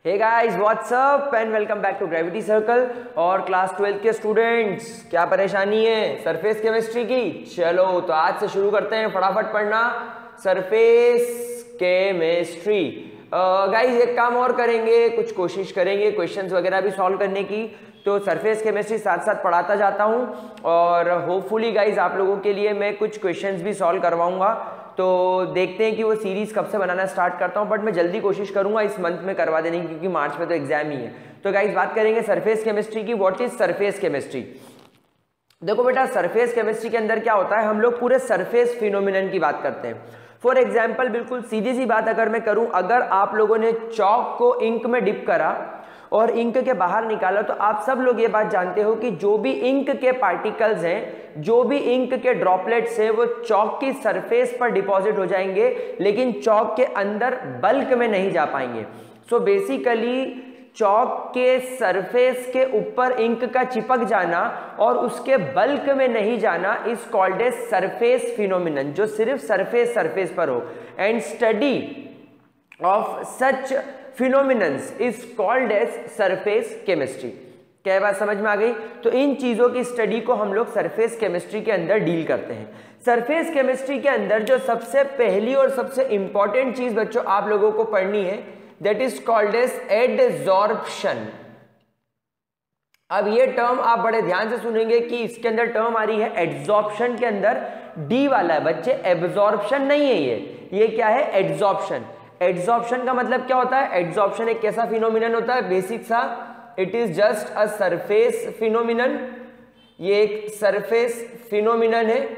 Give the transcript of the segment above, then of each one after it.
Hey guys what's up and welcome back to Gravity Circle. और class 12 के students, क्या परेशानी है सरफेस केमिस्ट्री की? चलो तो आज से शुरू करते हैं फटाफट पढ़ना सरफेस केमिस्ट्री। गाइस एक काम और करेंगे, कुछ कोशिश करेंगे क्वेश्चंस वगैरह भी सॉल्व करने की। तो सरफेस केमिस्ट्री साथ साथ पढ़ाता जाता हूं और होपफुली गाइस आप लोगों के लिए मैं कुछ क्वेश्चंस भी सॉल्व करवाऊंगा। तो देखते हैं कि वो सीरीज कब से बनाना स्टार्ट करता हूं, बट मैं जल्दी कोशिश करूंगा इस मंथ में करवा देने की, क्योंकि मार्च में तो एग्जाम ही है। तो गाइस बात करेंगे सरफेस केमिस्ट्री की। What is surface chemistry? देखो बेटा, सरफेस केमिस्ट्री के अंदर क्या होता है, हम लोग पूरे सरफेस फिनोमिनन की बात करते हैं। फॉर एग्जाम्पल, बिल्कुल सीधी सी बात अगर मैं करूं, अगर आप लोगों ने चॉक को इंक में डिप करा और इंक के बाहर निकाला, तो आप सब लोग ये बात जानते हो कि जो भी इंक के पार्टिकल्स हैं, जो भी इंक के ड्रॉपलेट्स हैं, वो चॉक की सरफेस पर डिपॉजिट हो जाएंगे, लेकिन चॉक के अंदर बल्क में नहीं जा पाएंगे। सो बेसिकली चॉक के सरफेस के ऊपर इंक का चिपक जाना और उसके बल्क में नहीं जाना is called a surface phenomenon, जो सिर्फ सरफेस पर हो। And study of such phenomenons is called as surface chemistry. क्या बात समझ में आ गई? तो इन चीजों की स्टडी को हम लोग सरफेस केमिस्ट्री के अंदर डील करते हैं। सरफेस केमिस्ट्री के अंदर जो सबसे पहली और सबसे इंपॉर्टेंट चीज बच्चों आप लोगों को पढ़नी है, that is called as adsorption. अब ये टर्म आप बड़े ध्यान से सुनेंगे कि इसके अंदर टर्म आ रही है एडजॉर्प्शन के अंदर डी वाला है बच्चे, एब्जॉर्प्शन नहीं है ये क्या है? एडजॉर्प्शन। एडजॉर्प्शन का मतलब क्या होता है? एडजॉर्प्शन एक कैसा फिनोमिनन होता है? बेसिक सा, it is just a surface phenomenon. ये एक सरफेस फिनोमिनन है।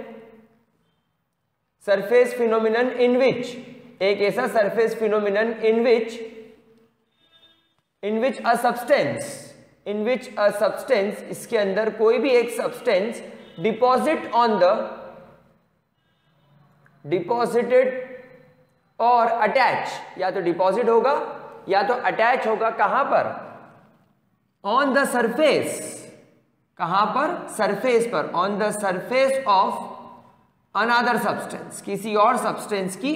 सरफेस फिनोमिनन इन विच, एक ऐसा surface phenomenon in which a substance, इसके अंदर कोई भी एक सब्सटेंस डिपॉजिटेड और अटैच, या तो डिपॉजिट होगा या तो अटैच होगा। कहां पर? On the surface. कहां पर? सरफेस पर। On the surface of another substance, किसी और सब्सटेंस की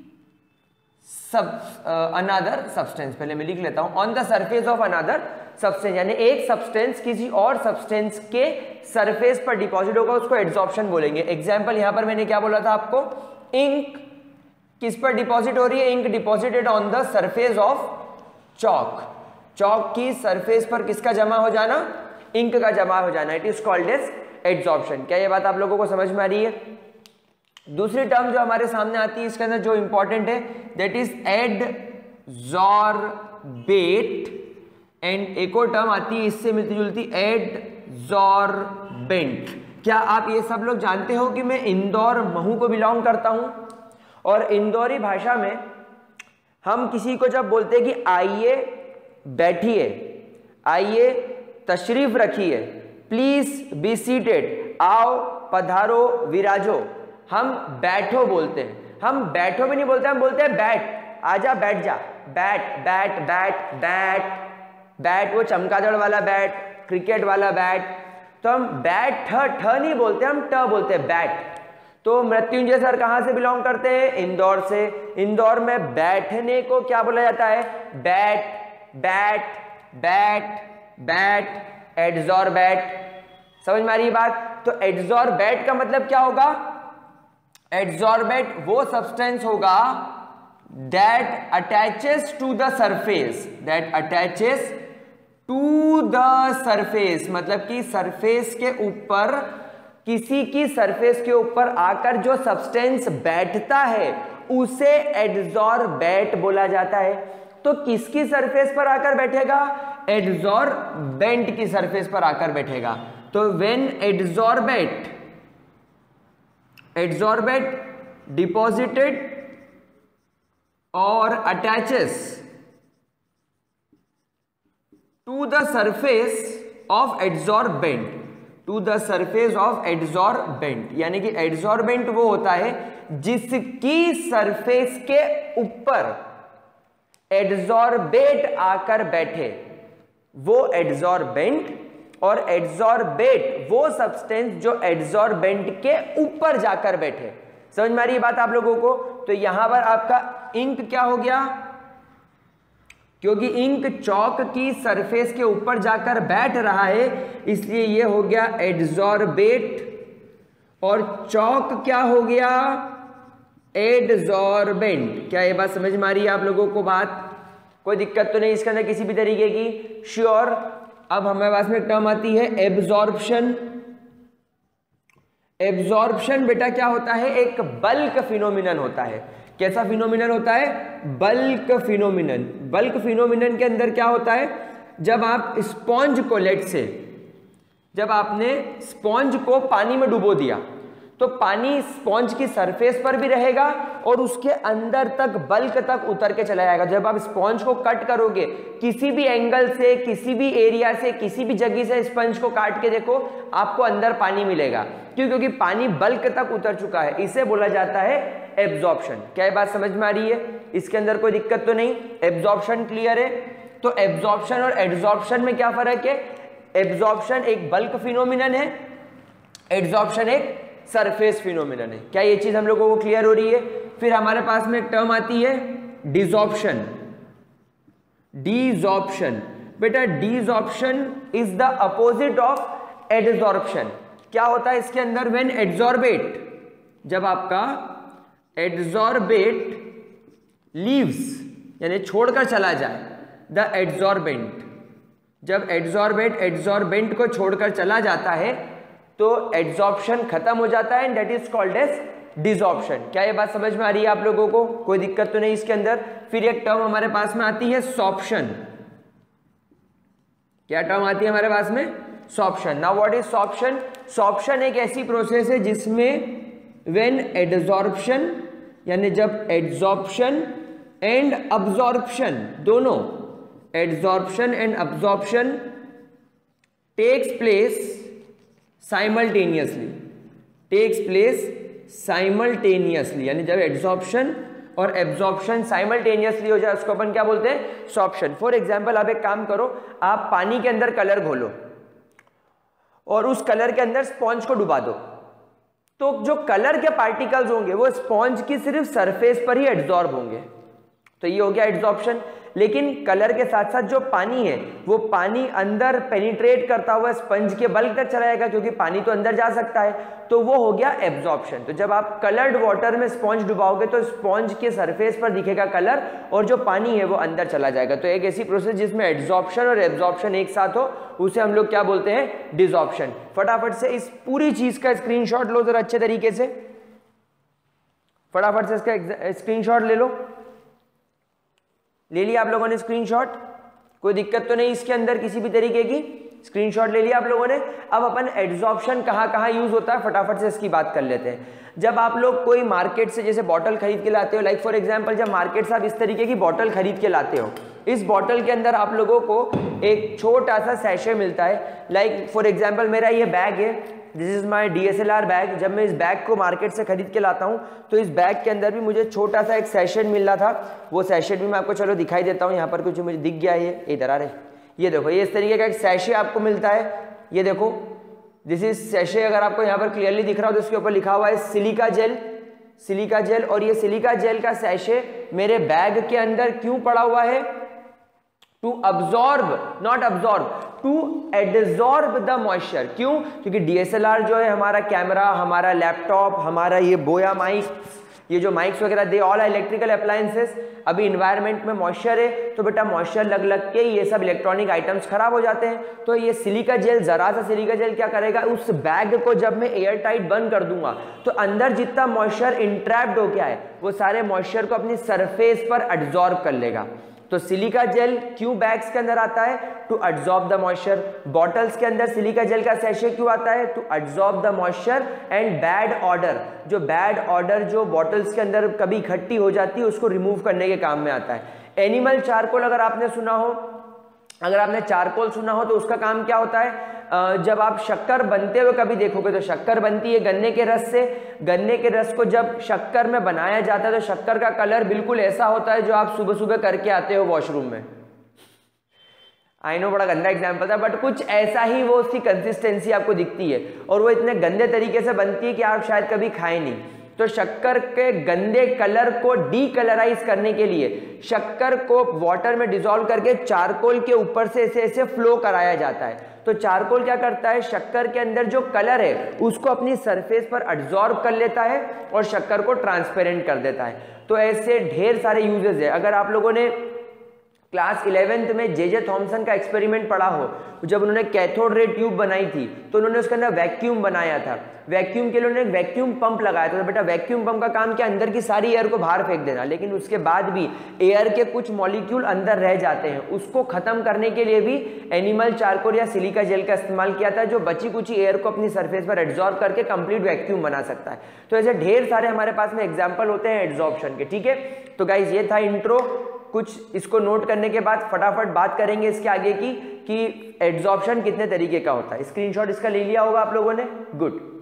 अनदर सब्सटेंस, पहले मैं लिख लेता हूं, on the surface of another substance, यानी एक सब्सटेंस किसी और सब्सटेंस के सरफेस पर डिपॉजिट होगा, उसको एडजॉर्प्शन बोलेंगे। एग्जांपल यहां पर मैंने क्या बोला था आपको? इंक किस पर डिपॉजिट हो रही है? Ink deposited on the surface of chalk. Chalk की सरफेस पर किसका जमा हो जाना? इंक का जमा हो जाना। It is called as adsorption. क्या ये बात आप लोगों को समझ में आ रही है? दूसरी टर्म जो हमारे सामने आती है इसके अंदर जो इंपॉर्टेंट है, दैट इज एडजॉर्बेट। एंड एक और टर्म आती है इससे मिलती जुलती, एडजॉर्बेंट। क्या आप ये सब लोग जानते हो कि मैं इंदौर महू को बिलोंग करता हूं, और इंदौरी भाषा में हम किसी को जब बोलते हैं कि आइए बैठिए, आइए तशरीफ रखिए, प्लीज बी सीटेड, आओ पधारो विराजो, हम बैठो बोलते हैं। हम बैठो भी नहीं बोलते, हम बोलते हैं बैठ, आजा बैठ जा, बैठ बैठ बैठ बैठ बैठ, वो चमगादड़ वाला बैट, क्रिकेट वाला बैट। तो हम बैठ ठ नहीं बोलते, हम ट बोलते हैं, बैठ। तो मृत्युंजय सर कहां से बिलोंग करते हैं? इंदौर से। इंदौर में बैठने को क्या बोला जाता है? बैट बैठ बैठ बैठ, एडजॉर्बेट। समझ में आ रही बात? तो एडजॉर्बेट का मतलब क्या होगा? एडजॉर्बेट वो सब्सटेंस होगा that attaches to the surface, that attaches to the surface, मतलब कि सरफेस के ऊपर, किसी की सरफेस के ऊपर आकर जो सब्सटेंस बैठता है उसे एडजॉर्बेट बोला जाता है। तो किसकी सरफेस पर आकर बैठेगा? एडजॉर्बेंट की सरफेस पर आकर बैठेगा। तो व्हेन एडजॉर्बेट डिपॉजिटेड और attaches to the surface of adsorbent, to the surface of adsorbent, यानी कि एडजॉर्बेंट वो होता है जिसकी सरफेस के ऊपर एडजॉर्बेट आकर बैठे, वो एडजॉर्बेंट। और एडजॉर्बेट वो सब्सटेंस जो एडजॉर्बेंट के ऊपर जाकर बैठे। समझ में आ रही है बात आप लोगों को? तो यहां पर आपका इंक क्या हो गया? क्योंकि इंक चौक की सरफेस के ऊपर जाकर बैठ रहा है, इसलिए ये हो गया एड्सॉर्बेट, और चौक क्या हो गया, एडजॉर्बेंट। क्या ये बात समझ में आ रही है आप लोगों को? बात कोई दिक्कत तो नहीं इसके अंदर किसी भी तरीके की? श्योर। अब हमारे पास में टर्म आती है एब्जॉर्प्शन। एब्जॉर्प्शन बेटा क्या होता है, एक बल्क फिनोमिनन होता है। कैसा फिनोमिनन होता है? Bulk phenomenon. बल्क फिनोमिनन के अंदर क्या होता है, जब आप स्पॉन्ज को जब आपने स्पॉन्ज को पानी में डुबो दिया तो पानी स्पॉन्ज की सरफेस पर भी रहेगा और उसके अंदर तक बल्क तक उतर के चला जाएगा। जब आप स्पॉन्ज को कट करोगे किसी भी एंगल से, किसी भी एरिया से, किसी भी जगह से स्पंज को काट के देखो, आपको अंदर पानी मिलेगा। क्यों? क्योंकि पानी बल्क तक उतर चुका है। इसे बोला जाता है एब्जॉर्प्शन। क्या ये बात समझ में आ रही है? इसके अंदर कोई दिक्कत तो नहीं? एब्जॉर्प्शन क्लियर है? तो एब्जॉर्प्शन और एडजॉर्प्शन में क्या फर्क है? एब्जॉर्प्शन एक बल्क फिनोमिनन है, एडजॉर्प्शन एक सरफेस फिनोमिनन है। क्या ये चीज हम लोगों को क्लियर हो रही है? फिर हमारे पास में एक टर्म आती है डिसॉर्प्शन। डिसॉर्प्शन बेटा, desorption is the opposite of adsorption. क्या होता है इसके अंदर? व्हेन एडजॉर्बेट, जब आपका एडजॉर्बेट लीव्स यानी छोड़कर चला जाए, द एडजॉर्बेंट, जब एडजॉर्बेंट को छोड़कर चला जाता है तो एड्सॉर्प्शन खत्म हो जाता है, and that is called as desorption. क्या ये बात समझ में आ रही है आप लोगों को? कोई दिक्कत तो नहीं इसके अंदर? फिर एक टर्म हमारे पास में आती है सॉर्प्शन। क्या टर्म आती है हमारे पास में? Sorption. Now what is sorption? Sorption एक ऐसी प्रोसेस है जिसमें व्हेन एडजॉर्प्शन यानी जब एड्सॉर्प्शन एंड अब्जॉर्प्शन, दोनों adsorption and absorption takes place simultaneously, यानी जब एड्सॉर्प्शन और एब्जॉर्प्शन साइमल्टेनियसली हो जाए उसको अपन क्या बोलते हैं? सॉर्प्शन। फॉर एग्जांपल आप एक काम करो, आप पानी के अंदर कलर घोलो और उस कलर के अंदर स्पॉन्ज को डुबा दो, तो जो कलर के पार्टिकल्स होंगे वो स्पॉन्ज की सिर्फ सरफेस पर ही एड्सॉर्ब होंगे, तो ये हो गया एड्सॉर्प्शन। लेकिन कलर के साथ साथ जो पानी है वो पानी अंदर पेनिट्रेट करता हुआ स्पंज के बल्क तक चला जाएगा, क्योंकि पानी तो अंदर जा सकता है, तो वो हो गया एब्जॉर्प्शन। तो जब आप कलर्ड वाटर में स्पॉन्ज डुबाओगे तो स्पॉन्ज के सरफेस पर दिखेगा कलर और जो पानी है वो अंदर चला जाएगा। तो एक ऐसी प्रोसेस जिसमें एड्सॉर्प्शन और एब्जॉर्प्शन एक साथ हो उसे हम लोग क्या बोलते हैं? डिसॉर्प्शन। फटाफट से इस पूरी चीज का स्क्रीनशॉट लो जरा अच्छे तरीके से, फटाफट से इसका स्क्रीनशॉट ले लो। ले लिया आप लोगों ने स्क्रीनशॉट? कोई दिक्कत तो नहीं इसके अंदर किसी भी तरीके की? स्क्रीनशॉट ले लिया आप लोगों ने? अब अपन एड्सॉर्प्शन कहाँ कहाँ यूज होता है फटाफट से इसकी बात कर लेते हैं। जब आप लोग कोई मार्केट से जैसे बॉटल खरीद के लाते हो, लाइक फॉर एग्जांपल जब मार्केट से आप इस तरीके की बॉटल खरीद के लाते हो, इस बॉटल के अंदर आप लोगों को एक छोटा सा सैशे मिलता है। लाइक फॉर एग्जांपल मेरा ये बैग है, this is my DSLR bag. जब मैं इस बैग को मार्केट से खरीद के लाता हूँ तो इस बैग के अंदर भी मुझे छोटा सा एक सैशेट मिल रहा था। वो सैशेट भी मैं आपको चलो दिखाई देता हूँ, यहाँ पर कुछ मुझे दिख गया है, इधर आ रहे, ये देखो, ये इस तरीके का एक सैशे आपको मिलता है। ये देखो दिस इज सैशे, अगर आपको यहाँ पर क्लियरली दिख रहा हो तो इसके ऊपर लिखा हुआ है सिलिका जेल, सिलिका जेल। और ये सिलिका जेल का सैशे मेरे बैग के अंदर क्यों पड़ा हुआ है? To absorb, not absorb, to adsorb the moisture. क्यों? क्योंकि DSLR जो है हमारा कैमरा, हमारा लैपटॉप, हमारा ये बोया माइक, ये जो माइक्स वगैरह दे ऑल इलेक्ट्रिकल अप्लायंसेस, अभी इन्वायरमेंट में मॉइस्चर है तो बेटा मॉइस्चर लग लग के ये सब इलेक्ट्रॉनिक आइटम्स खराब हो जाते हैं। तो ये सिलिका जेल, जरा सा सिलिका जेल क्या करेगा, उस बैग को जब मैं एयर टाइट बंद कर दूंगा तो अंदर जितना मॉइस्चर इंट्रैप्ड हो गया है वो सारे मॉइस्चर को अपनी सरफेस पर एब्जॉर्ब कर लेगा। तो सिलिका जेल क्यों बैग्स के अंदर आता है? To absorb the moisture. Bottles के अंदर सिलिका जेल का सैशे क्यों आता है? To absorb the moisture and bad odour. जो बैड ऑर्डर जो बॉटल्स के अंदर कभी इकट्ठी हो जाती है उसको रिमूव करने के काम में आता है। एनिमल चारकोल अगर आपने सुना हो, अगर आपने चारकोल सुना हो तो उसका काम क्या होता है? जब आप शक्कर बनते हुए कभी देखोगे तो शक्कर बनती है गन्ने के रस से। गन्ने के रस को जब शक्कर में बनाया जाता है तो शक्कर का कलर बिल्कुल ऐसा होता है जो आप सुबह सुबह करके आते हो वॉशरूम में। आई नो बड़ा गंदा एग्जाम्पल था, बट कुछ ऐसा ही वो उसकी कंसिस्टेंसी आपको दिखती है और वो इतने गंदे तरीके से बनती है कि आप शायद कभी खाएं नहीं। तो शक्कर के गंदे कलर को डीकलराइज करने के लिए शक्कर को वाटर में डिसॉल्व करके चारकोल के ऊपर से ऐसे ऐसे फ्लो कराया जाता है। तो चारकोल क्या करता है, शक्कर के अंदर जो कलर है उसको अपनी सरफेस पर एब्जॉर्ब कर लेता है और शक्कर को ट्रांसपेरेंट कर देता है। तो ऐसे ढेर सारे यूजेस है। अगर आप लोगों ने क्लास 11th में जे थॉमसन का एक्सपेरिमेंट पढ़ा हो, जब उन्होंने कैथोड रे ट्यूब बनाई थी तो उन्होंने उसके अंदर वैक्यूम बनाया था। वैक्यूम के लिए उन्होंने एक वैक्यूम पंप लगाया था। तो बेटा वैक्यूम पंप का काम क्या, अंदर की सारी एयर को बाहर फेंक देना, लेकिन उसके बाद भी एयर के कुछ मॉलिक्यूल अंदर रह जाते हैं। उसको खत्म करने के लिए भी एनिमल चारकोल या सिलिका जेल का इस्तेमाल किया था, जो बची कुची एयर को अपनी सरफेस पर एब्जॉर्ब करके कंप्लीट वैक्यूम बना सकता है। तो ऐसे ढेर सारे हमारे पास में एग्जाम्पल होते हैं एब्जॉर्प्शन के। ठीक है, तो गाइज ये था इंट्रो। कुछ इसको नोट करने के बाद फटाफट बात करेंगे इसके आगे की कि एब्जॉर्प्शन कितने तरीके का होता है। स्क्रीनशॉट इसका ले लिया होगा आप लोगों ने, गुड।